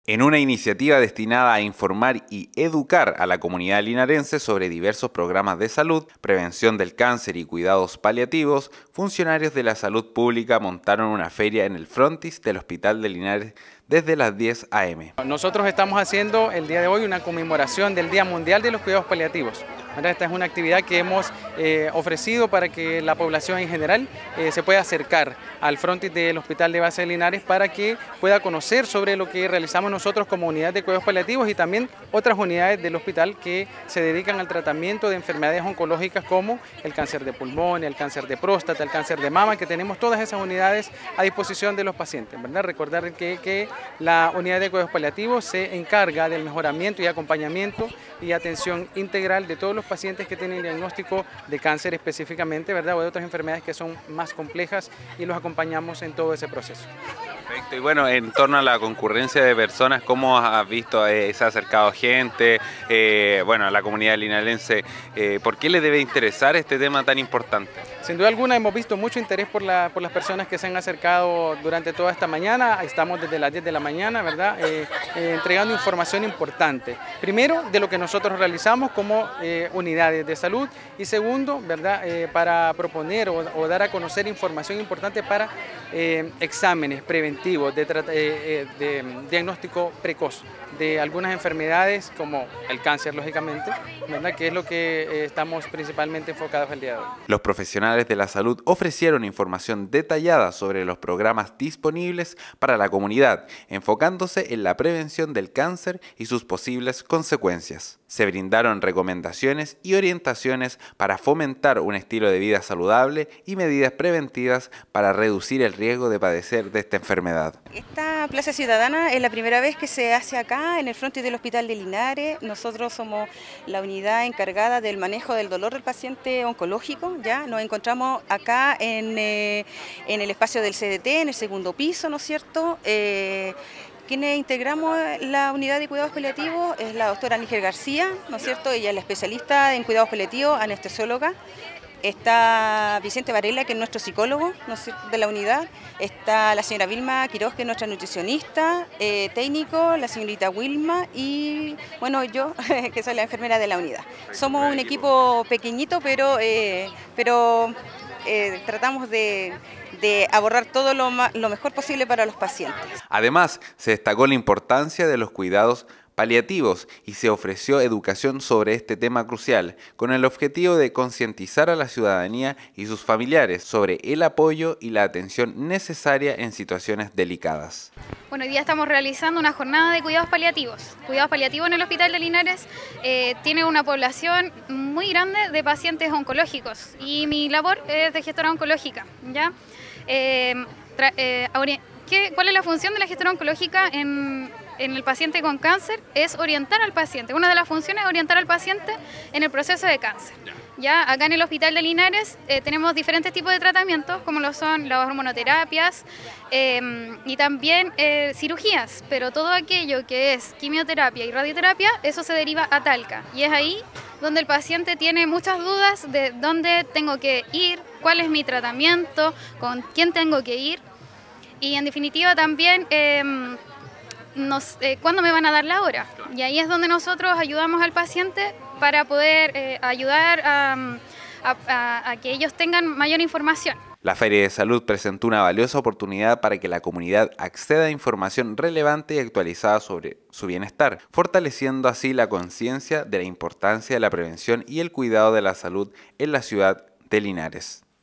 En una iniciativa destinada a informar y educar a la comunidad linarense sobre diversos programas de salud, prevención del cáncer y cuidados paliativos, funcionarios de la salud pública montaron una feria en el frontis del Hospital de Linares desde las 10 a.m. Nosotros estamos haciendo el día de hoy una conmemoración del Día Mundial de los Cuidados Paliativos. Esta es una actividad que hemos ofrecido para que la población en general se pueda acercar al frontis del Hospital de Base de Linares para que pueda conocer sobre lo que realizamos nosotros como unidad de cuidados paliativos y también otras unidades del hospital que se dedican al tratamiento de enfermedades oncológicas como el cáncer de pulmón, el cáncer de próstata, el cáncer de mama, que tenemos todas esas unidades a disposición de los pacientes, ¿verdad? Recordar que la unidad de cuidados paliativos se encarga del mejoramiento y acompañamiento y atención integral de todos los pacientes que tienen diagnóstico de cáncer específicamente, ¿verdad? O de otras enfermedades que son más complejas y los acompañamos en todo ese proceso. Perfecto. Y bueno, en torno a la concurrencia de personas, ¿cómo has visto? ¿Se ha acercado gente? Bueno, a la comunidad linarense, ¿por qué le debe interesar este tema tan importante? Sin duda alguna hemos visto mucho interés por las personas que se han acercado durante toda esta mañana. Estamos desde las 10 de la mañana, ¿verdad? Entregando información importante. Primero, de lo que nosotros realizamos como unidades de salud y segundo, ¿verdad? Para proponer o dar a conocer información importante para exámenes preventivos de diagnóstico precoz de algunas enfermedades como el cáncer, lógicamente, ¿verdad? Que es lo que estamos principalmente enfocados el día de hoy. Los profesionales de la salud ofrecieron información detallada sobre los programas disponibles para la comunidad, enfocándose en la prevención del cáncer y sus posibles consecuencias. Se brindaron recomendaciones y orientaciones para fomentar un estilo de vida saludable y medidas preventivas para reducir el riesgo de padecer de esta enfermedad. Esta Plaza Ciudadana es la primera vez que se hace acá en el frontis del Hospital de Linares. Nosotros somos la unidad encargada del manejo del dolor del paciente oncológico. Ya nos encontramos acá en el espacio del CDT, en el segundo piso, ¿no es cierto? Quienes integramos la unidad de cuidados paliativos es la doctora Níger García, ¿no es cierto? Ella es la especialista en cuidados paliativos, anestesióloga. Está Vicente Varela, que es nuestro psicólogo, ¿no es cierto?, de la unidad. Está la señora Vilma Quiroz, que es nuestra nutricionista, técnico, la señorita Wilma y, bueno, yo, que soy la enfermera de la unidad. Somos un equipo pequeñito, pero tratamos de abordar todo lo mejor posible para los pacientes. Además, se destacó la importancia de los cuidados paliativos y se ofreció educación sobre este tema crucial, con el objetivo de concientizar a la ciudadanía y sus familiares sobre el apoyo y la atención necesaria en situaciones delicadas. Bueno, hoy día estamos realizando una jornada de cuidados paliativos. Cuidados paliativos en el Hospital de Linares tiene una población muy grande de pacientes oncológicos y mi labor es de gestora oncológica, ¿ya? ¿Cuál es la función de la gestora oncológica en el paciente con cáncer? Es orientar al paciente. Una de las funciones es orientar al paciente en el proceso de cáncer. Ya acá en el Hospital de Linares tenemos diferentes tipos de tratamientos, como lo son las hormonoterapias y también cirugías, pero todo aquello que es quimioterapia y radioterapia, eso se deriva a Talca. Y es ahí donde el paciente tiene muchas dudas de dónde tengo que ir, cuál es mi tratamiento, con quién tengo que ir. Y en definitiva también cuándo me van a dar la hora. Y ahí es donde nosotros ayudamos al paciente para poder ayudar a que ellos tengan mayor información. La Feria de Salud presentó una valiosa oportunidad para que la comunidad acceda a información relevante y actualizada sobre su bienestar, fortaleciendo así la conciencia de la importancia de la prevención y el cuidado de la salud en la ciudad de Linares.